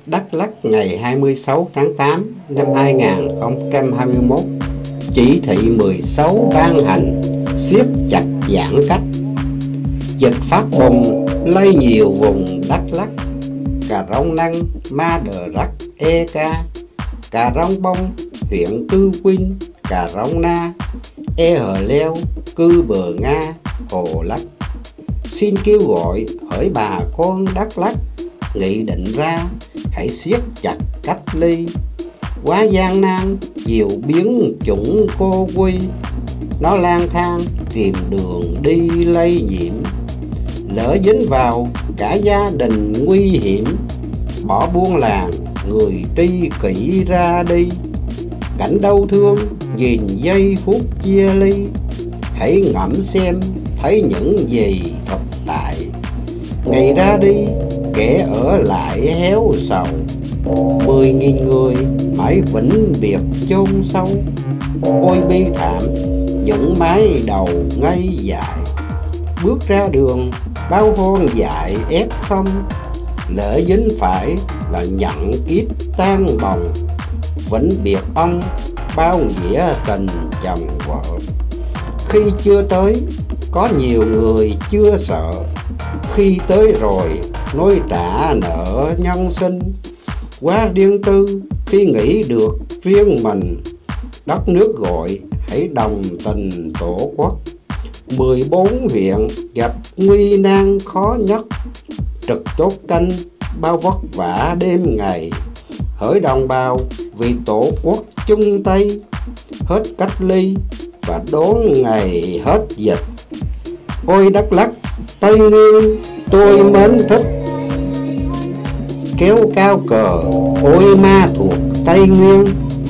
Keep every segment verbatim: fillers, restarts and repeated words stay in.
Đắk Lắk ngày hai mươi sáu tháng tám năm hai nghìn không trăm hai mươi mốt, chỉ thị mười sáu ban hành siết chặt giãn cách. Dịch phát bùng lây nhiều vùng Đắk Lắk, Cà Rông Năng, Ma Đờ Rắc, e ca, Cà Rông Bông, huyện Cư Quynh, Cà Rông Na, E Hờ Leo, Cư Bờ Nga, Hồ Lắc. Xin kêu gọi hỡi bà con Đắk Lắk nghị định ra hãy siết chặt cách ly. Quá gian nan nhiều biến chủng Covid, nó lang thang tìm đường đi lây nhiễm. Lỡ dính vào cả gia đình nguy hiểm, bỏ buôn làng người tri kỷ ra đi. Cảnh đau thương nhìn giây phút chia ly, hãy ngẫm xem thấy những gì thực tại. Ngày ra đi kẻ ở lại héo sầu, mười nghìn người mãi vĩnh biệt chôn sâu. Ôi bi thảm những mái đầu ngây dại, bước ra đường bao hoang dại ép không. Lỡ dính phải là nhận kiếp tan bồng, vĩnh biệt ông bao nghĩa tình chồng vợ. Khi chưa tới có nhiều người chưa sợ, khi tới rồi nói trả nợ nhân sinh. Quá riêng tư khi nghĩ được riêng mình, đất nước gọi hãy đồng tình tổ quốc. Mười bốn huyện gặp nguy nan khó nhất, trực chốt canh bao vất vả đêm ngày. Hỡi đồng bào vì tổ quốc chung tay, hết cách ly và đón ngày hết dịch. Ôi Đắk Lắk Tây Nguyên tôi mến thích, kéo cao cờ ôi ma thuộc Tây Nguyên.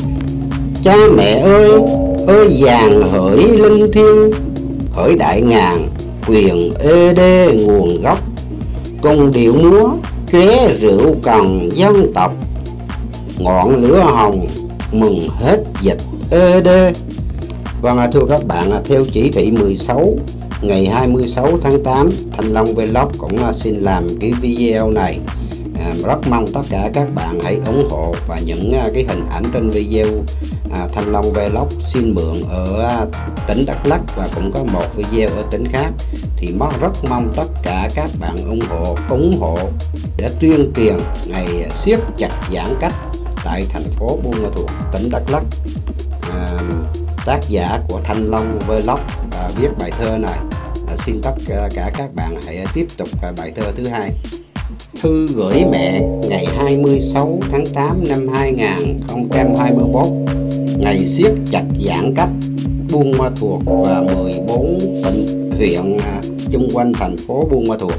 Cha mẹ ơi ơi vàng hỡi linh thiêng, hỡi đại ngàn quyền ê đê nguồn gốc. Cùng điệu múa ké rượu cần dân tộc, ngọn lửa hồng mừng hết dịch ê đê. Vâng, thưa các bạn, theo chỉ thị mười sáu ngày hai mươi sáu tháng tám, Thanh Long Vlog cũng xin làm cái video này. À, rất mong tất cả các bạn hãy ủng hộ và những cái hình ảnh trên video à, Thanh Long Vlog xin mượn ở tỉnh Đắk Lắk và cũng có một video ở tỉnh khác, thì nó rất mong tất cả các bạn ủng hộ ủng hộ để tuyên truyền ngày siết chặt giãn cách tại thành phố Buôn Ma Thuột, tỉnh Đắk Lắk. À, tác giả của Thanh Long Vlog à, viết bài thơ này. À, xin tất cả các bạn hãy tiếp tục à, bài thơ thứ hai. Thư gửi mẹ ngày hai mươi sáu tháng tám năm hai nghìn không trăm hai mươi mốt, ngày siết chặt giãn cách Buôn Ma Thuột và mười bốn tỉnh huyện à, chung quanh thành phố Buôn Ma Thuột.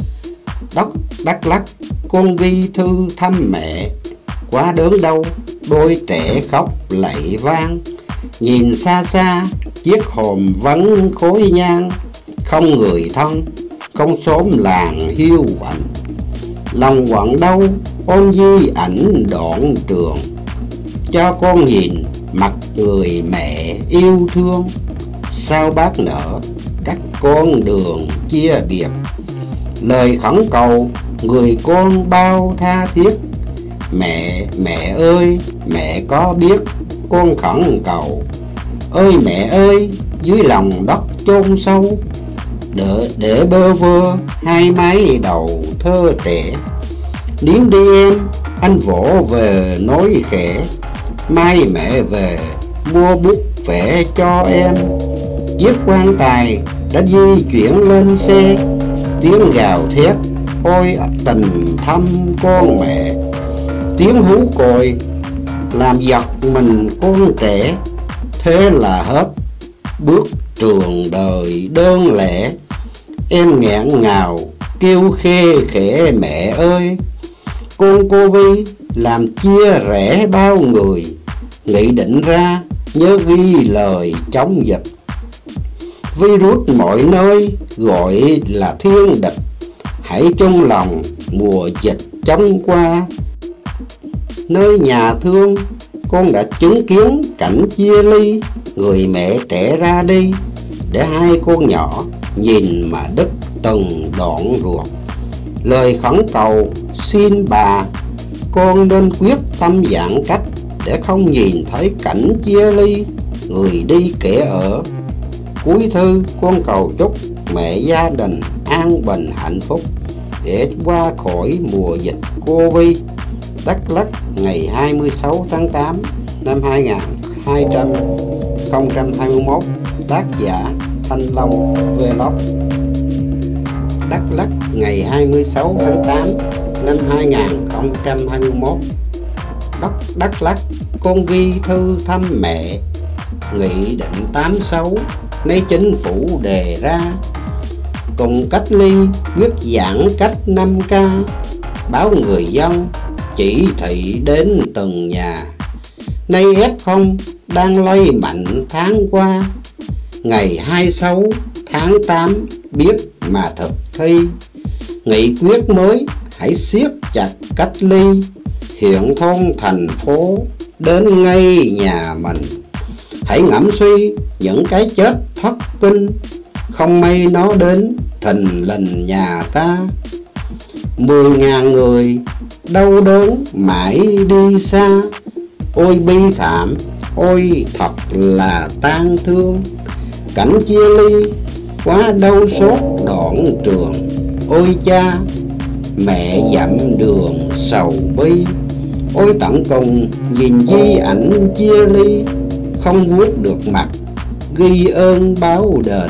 Đất Đắk Lắk con ghi thư thăm mẹ, quá đớn đau đôi trẻ khóc lạy vang. Nhìn xa xa chiếc hòm vắng khói nhang, không người thân không xóm làng hiu quạnh. Lòng quặn đau ôm di ảnh đoạn trường, cho con nhìn mặt người mẹ yêu thương. Sao bác nỡ các con đường chia biệt, lời khẩn cầu người con bao tha thiết. Mẹ, mẹ ơi, mẹ có biết con khẩn cầu. Ơi mẹ ơi, dưới lòng đất chôn sâu, để, để bơ vơ hai mái đầu thơ trẻ. Nín đi em, anh vỗ về nói khẽ, mai mẹ về mua bút vẽ cho em. Chiếc quan tài đã di chuyển lên xe, tiếng gào thét ôi tình thăm con mẹ. Tiếng hú còi làm giật mình con trẻ, thế là hết bước trường đời đơn lẻ. Em nghẹn ngào kêu khe khẽ mẹ ơi, con Covid làm chia rẽ bao người. Nghị định ra nhớ ghi lời chống dịch, virus mọi nơi gọi là thiên địch. Hãy chung lòng mùa dịch chống qua. Nơi nhà thương con đã chứng kiến cảnh chia ly, người mẹ trẻ ra đi để hai con nhỏ nhìn mà đứt từng đoạn ruột. Lời khẩn cầu xin bà con nên quyết tâm giãn cách để không nhìn thấy cảnh chia ly, người đi kẻ ở. Cuối thư con cầu chúc mẹ gia đình an bình hạnh phúc để qua khỏi mùa dịch Covid. Đắk Lắk ngày hai mươi sáu tháng tám năm hai nghìn không trăm hai mươi mốt. Tác giả Thanh Long Vlog. Đắk Lắk ngày hai mươi sáu tháng tám năm hai nghìn không trăm hai mươi mốt. Đất Đắk Lắk con ghi thư thăm mẹ. Nghị định tám mươi sáu nay chính phủ đề ra, cùng cách ly quyết giãn cách năm K, báo người dân chỉ thị đến từng nhà. Nay ép không đang lây mạnh tháng qua, ngày hai mươi sáu tháng tám biết mà thực thi. Nghị quyết mới hãy siết chặt cách ly, hiện thôn thành phố đến ngay nhà mình. Hãy ngẫm suy những cái chết thất kinh, không may nó đến thình lình nhà ta. Mười ngàn người đau đớn mãi đi xa, ôi bi thảm, ôi thật là tang thương. Cảnh chia ly quá đau xót đoạn trường, ôi cha mẹ dặm đường sầu bi. Ôi tận cùng nhìn di ảnh chia ly, không vuốt được mặt ghi ơn báo đền.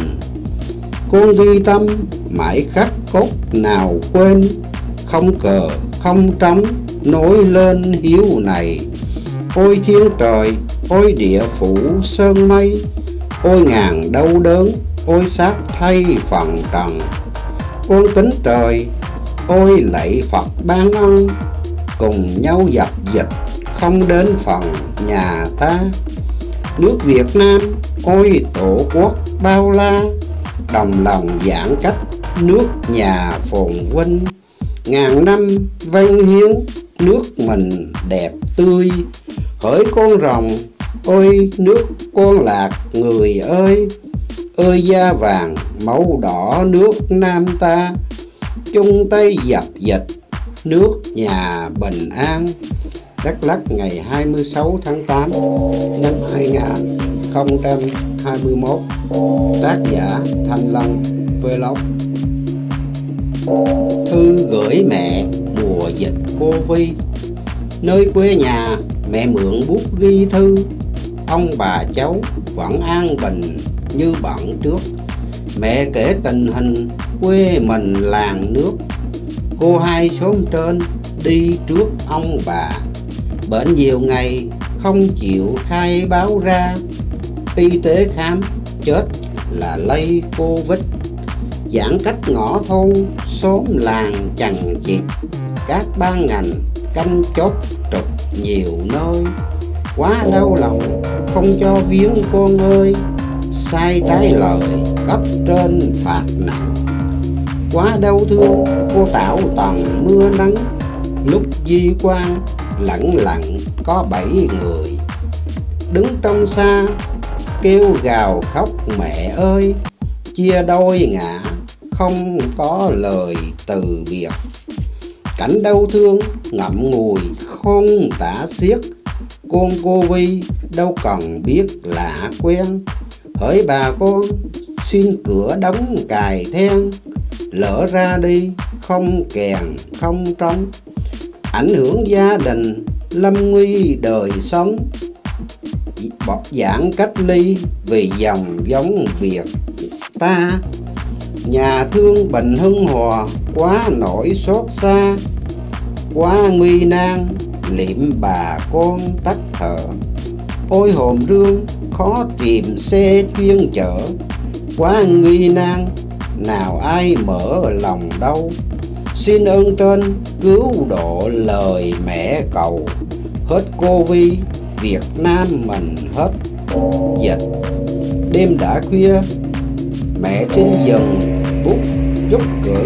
Con ghi tâm mãi khắc cốt nào quên, không cờ không trống nối lên hiếu này. Ôi thiên trời, ôi địa phủ sơn mây, ôi ngàn đau đớn, ôi xác thay phần trần. Con kính trời, ôi lạy Phật ban ân, cùng nhau dập dịch không đến phần nhà ta. Nước Việt Nam, ôi tổ quốc bao la, đồng lòng giãn cách nước nhà phồn vinh. Ngàn năm vang hiến nước mình đẹp tươi, hỡi con rồng, ôi nước con lạc người ơi. Ơi da vàng máu đỏ nước Nam ta, chung tay dập dịch nước nhà bình an. Đắk Lắk ngày hai mươi sáu tháng tám năm hai nghìn không trăm hai mươi mốt. Tác giả Thanh Long Vlog. Thư gửi mẹ mùa dịch Covid. Nơi quê nhà mẹ mượn bút ghi thư, ông bà cháu vẫn an bình như bận trước. Mẹ kể tình hình quê mình làng nước, cô hai xóm trên đi trước ông bà. Bệnh nhiều ngày không chịu khai báo ra, y tế khám chết là lây Covid. Giãn cách ngõ thôn xóm làng chằng chịt, các ban ngành canh chốt trực nhiều nơi. Quá đau lòng không cho viếng con ơi, sai trái lời cấp trên phạt nặng. Quá đau thương cô Tảo Tần mưa nắng, lúc di quan lặng lặng có bảy người. Đứng trong xa kêu gào khóc mẹ ơi, chia đôi ngã không có lời từ biệt. Cảnh đau thương ngậm ngùi không tả xiết, con Covid đâu cần biết lạ quen. Hỡi bà con xin cửa đóng cài then, lỡ ra đi không kèn không trống. Ảnh hưởng gia đình lâm nguy đời sống, bọc giãn cách ly vì dòng giống Việt ta. Nhà thương Bình Hưng Hòa quá nỗi xót xa, quá nguy nan liệm bà con tắt thở. Ôi hồn rương khó tìm xe chuyên chở, quá nguy nan nào ai mở lòng đâu. Xin ơn trên cứu độ lời mẹ cầu, hết Covid Việt Nam mình hết dịch. Đêm đã khuya mẹ xin dừng bút chúc gửi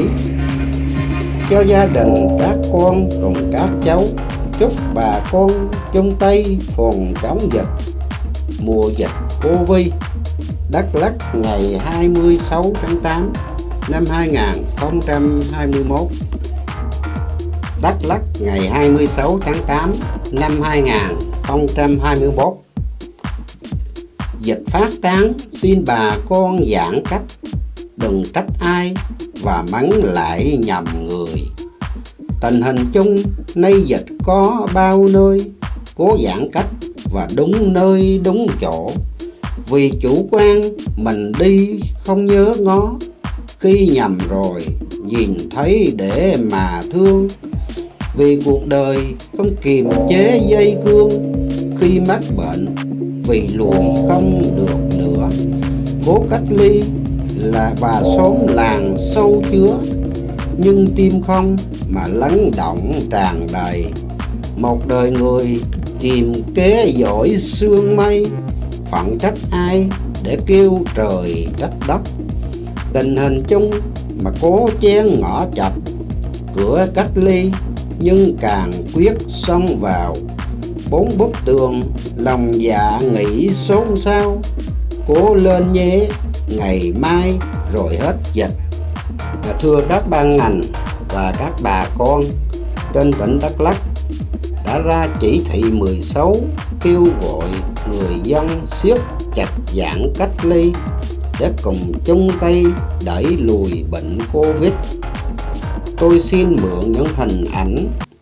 cho gia đình các con cùng các cháu. Chúc bà con chung tay phòng chống dịch mùa dịch Covid. Đắk Lắk ngày hai mươi sáu tháng tám năm hai nghìn không trăm hai mươi mốt. Đắk Lắk ngày hai mươi sáu tháng tám năm hai nghìn không trăm hai mươi mốt. Dịch phát tán, xin bà con giãn cách, đừng trách ai và mắng lại nhầm người. Tình hình chung nay dịch có bao nơi, cố giãn cách và đúng nơi đúng chỗ. Vì chủ quan mình đi không nhớ ngó, khi nhầm rồi nhìn thấy để mà thương. Vì cuộc đời không kiềm chế dây cương, khi mắc bệnh vì lùi không được nữa. Cố cách ly là bà xóm làng sâu chứa, nhưng tim không mà lắng động tràn đầy. Một đời người chìm kế dõi sương mây, phận trách ai để kêu trời trách đất. Tình hình chung mà cố chen ngõ chập, cửa cách ly nhưng càng quyết xông vào. Bốn bức tường lòng dạ nghĩ xôn xao, cố lên nhé ngày mai rồi hết dịch. Thưa các ban ngành và các bà con, trên tỉnh Đắk Lắk đã ra chỉ thị mười sáu kêu gọi người dân siết chặt giãn cách ly để cùng chung tay đẩy lùi bệnh Covid. Tôi xin mượn những hình ảnh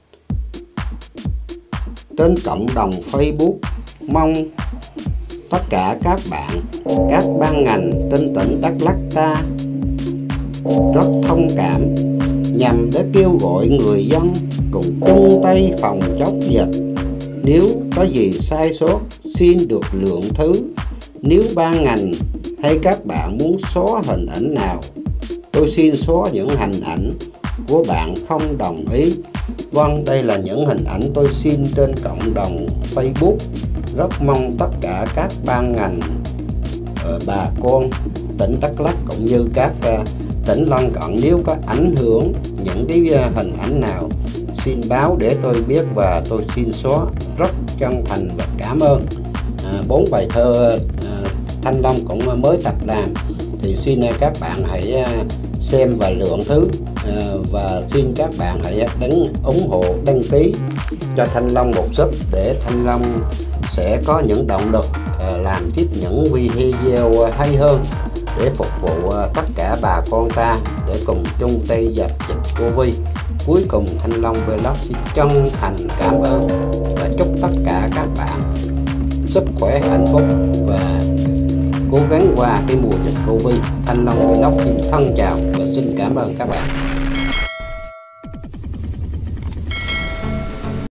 trên cộng đồng Facebook, mong tất cả các bạn, các ban ngành trên tỉnh Đắk Lắk ta rất thông cảm, nhằm để kêu gọi người dân cùng chung tay phòng chống dịch. Nếu có gì sai sót xin được lượng thứ. Nếu ban ngành hay các bạn muốn xóa hình ảnh nào, tôi xin xóa những hình ảnh của bạn không đồng ý. Vâng, đây là những hình ảnh tôi xin trên cộng đồng Facebook. Rất mong tất cả các ban ngành, uh, bà con tỉnh Đắk Lắk cũng như các uh, tỉnh lân cận, nếu có ảnh hưởng những cái uh, hình ảnh nào xin báo để tôi biết và tôi xin xóa. Rất chân thành và cảm ơn. uh, Bốn bài thơ uh, Thanh Long cũng mới tập làm, thì xin uh, các bạn hãy uh, xem và lượng thứ, uh, và xin các bạn hãy đánh ủng hộ, đăng ký cho Thanh Long một sub để Thanh Long sẽ có những động lực uh, làm tiếp những video hay hơn để phục vụ uh, tất cả bà con ta để cùng chung tay dập dịch Covid. Cuối cùng Thanh Long Vlog xin chân thành cảm ơn và chúc tất cả các bạn sức khỏe, hạnh phúc và cố gắng qua cái mùa dịch Covid. Thanh Long Vlog xin thân chào và xin cảm ơn các bạn.